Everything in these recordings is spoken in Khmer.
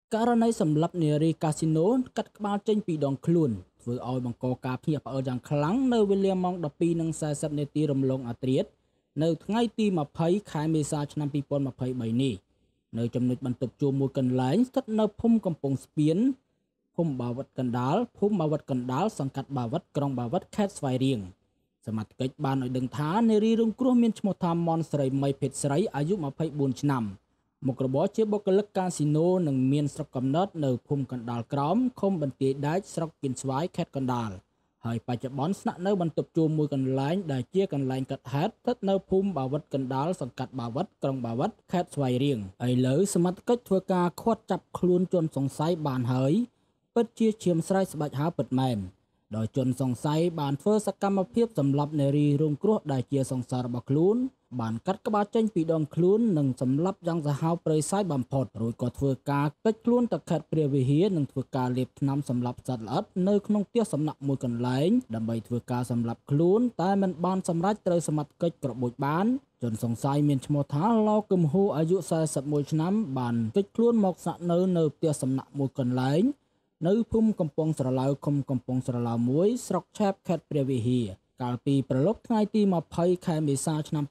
ករណីសម្លាប់នារីកាស៊ីណូកាត់ក្បាលចេញពីដងខ្លួនធ្វើឲ្យបង្កការភ្ញាក់ផ្អើលយ៉ាងខ្លាំងនៅវេលាម៉ោង 12:40 នាទីរំលងអាធ្រាត្រនៅថ្ងៃទី 20 ខែមេសាឆ្នាំ 2023 នេះនៅចំណុចបន្ទប់ជួលមួយកន្លែងស្ថិតនៅភូមិកំពង់ស្ពានភូមិបាវិតកណ្ដាលសង្កាត់បាវិតក្រុងបាវិតខេត្តស្វាយរៀងសមត្ថកិច្ចបានឲ្យដឹងថានារីរងគ្រោះមានឈ្មោះថាមនស្រីមីភេទស្រីអាយុ 24 ឆ្នាំមុខរបរជាបុគ្គលិកកាស៊ីណូនិងមានស្រុកកំណើតនៅភូមិកណ្ដាលក្រោមឃុំបន្ទាយដែកស្រុកគៀនស្វាយខេត្តកណ្ដាលហើយបច្ចុប្បន្នស្នាក់នៅបន្ទប់ជួលមួយកន្លែងដែលជាកន្លែងកាត់ហេតុស្ថិតនៅភូមិបាវិតកណ្ដាលសង្កាត់បាវិតក្រុងបាវិតខេត្តស្វាយរៀងឥឡូវសមត្ថកិច្ចធ្វើការឃាត់ចាប់ខ្លួនជនសង្ស័យបានហើយពិតជាឈាមស្រែកស្បាច់ហើពិតមែនដោយជនសង្ស័យបានធ្វើសកម្មភាពសម្លាប់នារីរងគ្រោះដែលជាសង្សាររបស់ខ្លួនបានកាត់ក្បាលចេញពីដងខ្លួននិងសម្លាប់យ៉ាងសាហាវព្រៃសាយបំផុតរួចក៏ធ្វើការកិច្ចខ្លួនទៅខេត្តព្រះវិហារនិងធ្វើការលាបថ្នាំសម្លាប់សត្វល្អិតនៅក្នុងផ្ទះសំណាក់មួយកន្លែងដើម្បីធ្វើការសម្លាប់ខ្លួនតែមិនបានសម្រេចត្រូវសមត្ថកិច្ចក្របូចបានជនសង្ស័យមានឈ្មោះថាឡោកឹមហ៊ូអាយុ41ឆ្នាំបានកិច្ចខ្លួនមកស្នាក់នៅផ្ទះសំណាក់មួយកន្លែងនៅភូមិកំពង់ស្រឡៅឃុំកំពង់ស្រឡៅ1ស្រុកឆែបខេត្តព្រះវិហារកាលពីប្រឡប់ថ្ងៃទី 20 ខែមេសាឆ្នាំ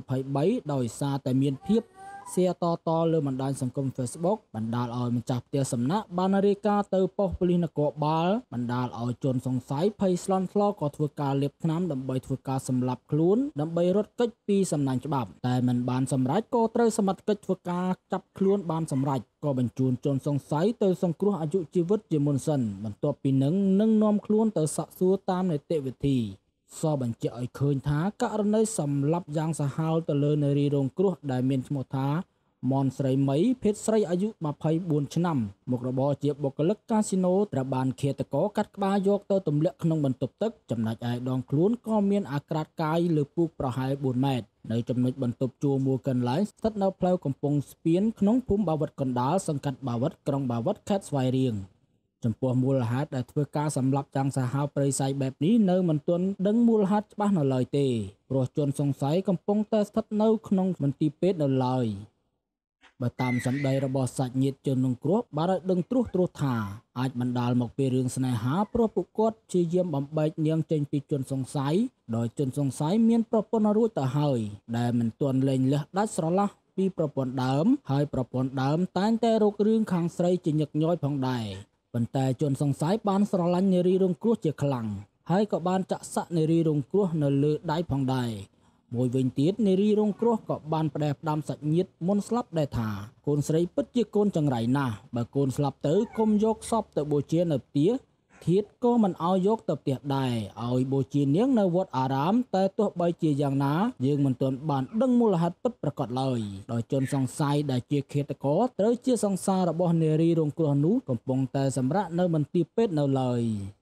2023 ដោយសារតែមានភាពសៀតតលើបណ្ដាញសង្គម Facebook បណ្ដាលឲ្យម្ចាស់ផ្ទះសំណាក់បានរាយការណ៍ទៅប៉ុស្តិ៍ប៉ូលីសនគរបាលបណ្ដាលឲ្យជនសង្ស័យភ័យស្លន់ស្លោក៏ធ្វើការលាបថ្នាំដើម្បីធ្វើការសម្លាប់ខ្លួនដើម្បីរត់គេចពីសំណាញ់ច្បាប់តែមិនបានសម្រេចក៏ត្រូវសមត្ថកិច្ចធ្វើការចាប់ខ្លួនបានសម្រេចក៏បញ្ជូនជនសង្ស័យទៅសង្គ្រោះអាយុជីវិតជាមុនសិនបន្ទាប់ពីនឹងនាំខ្លួនទៅសាកសួរតាមនីតិវិធីសបញ្ជាក់ឲ្យឃើញថាករណីសម្លាប់យ៉ាងសាហាវទៅលើនារីរងគ្រោះដែលមានឈ្មោះថាមនស្រីមីភេទស្រីអាយុ 24 ឆ្នាំមុខរបរជាបុគ្គលិកកាស៊ីណូត្រូវបានឃាតករកាត់ក្បាលយកទៅទម្លាក់ក្នុងបន្ទប់ទឹកចំណែកឯដងខ្លួនក៏មានអាក្រាតកាយលើពូកប្រហែល 4 ម៉ែត្រនៅចំណុចបន្ទប់ជួលមួយកន្លែងស្ថិតនៅផ្លូវកំពង់ស្ពានក្នុងភូមិបាវិតកណ្ដាលសង្កាត់បាវិតក្រុងបាវិតខេត្តស្វាយរៀងចំពោះមូលហេតុដែលធ្វើការសម្លាប់យ៉ាងសាហាវព្រៃសាយបែបនេះនៅមិនទាន់ដឹងមូលហេតុច្បាស់នៅឡើយទេព្រោះជនសង្ស័យកំពុងតែស្ថិតនៅក្នុងមន្ទីរពេទ្យនៅឡើយបើតាមសម្ដីរបស់សាច់ញាតិជនរងគ្រោះបានឲ្យដឹងត្រួសថាអាចបណ្ដាលមកពីរឿងស្នេហាព្រោះពួកគាត់ព្យាយាមបំបែកនាងចេញពីជនសង្ស័យដោយជនសង្ស័យមានប្រពន្ធរួចទៅហើយដែលមិនទាន់លែងលះដាច់ស្រឡះពីប្រពន្ធដើមហើយប្រពន្ធដើមតែងតែរករឿងខាងស្រីជាញឹកញយផងដែរប៉ុន្តែជនសង្ស័យបានស្រឡាញ់នារីរងគ្រោះជាខ្លាំងហើយក៏បានចាក់សាក់នារីរងគ្រោះនៅលើដៃផងដែរមួយវិញទៀតនារីរងគ្រោះក៏បានផ្ដែផ្ដាំសាច់ញាតិមុនស្លាប់ដែរថាកូនស្រីពិតជាកូនចង្រៃណាស់បើកូនស្លាប់ទៅកុំយកសពទៅបូជានៅផ្ទះធាតុក៏មិនឲ្យយកទៅផ្ទះដែរឲ្យបូជានាងនៅវត្តអារាមតែទោះបីជាយ៉ាងណាយើងមិនទាន់បានដឹងមូលហេតុពិតប្រាកដឡើយដោយជនសង្ស័យដែលជាឃាតករត្រូវជាសង្សាររបស់នារីរងគ្រោះនោះកំពុងតែសម្រាកនៅមន្ទីរពេទ្យនៅឡើយ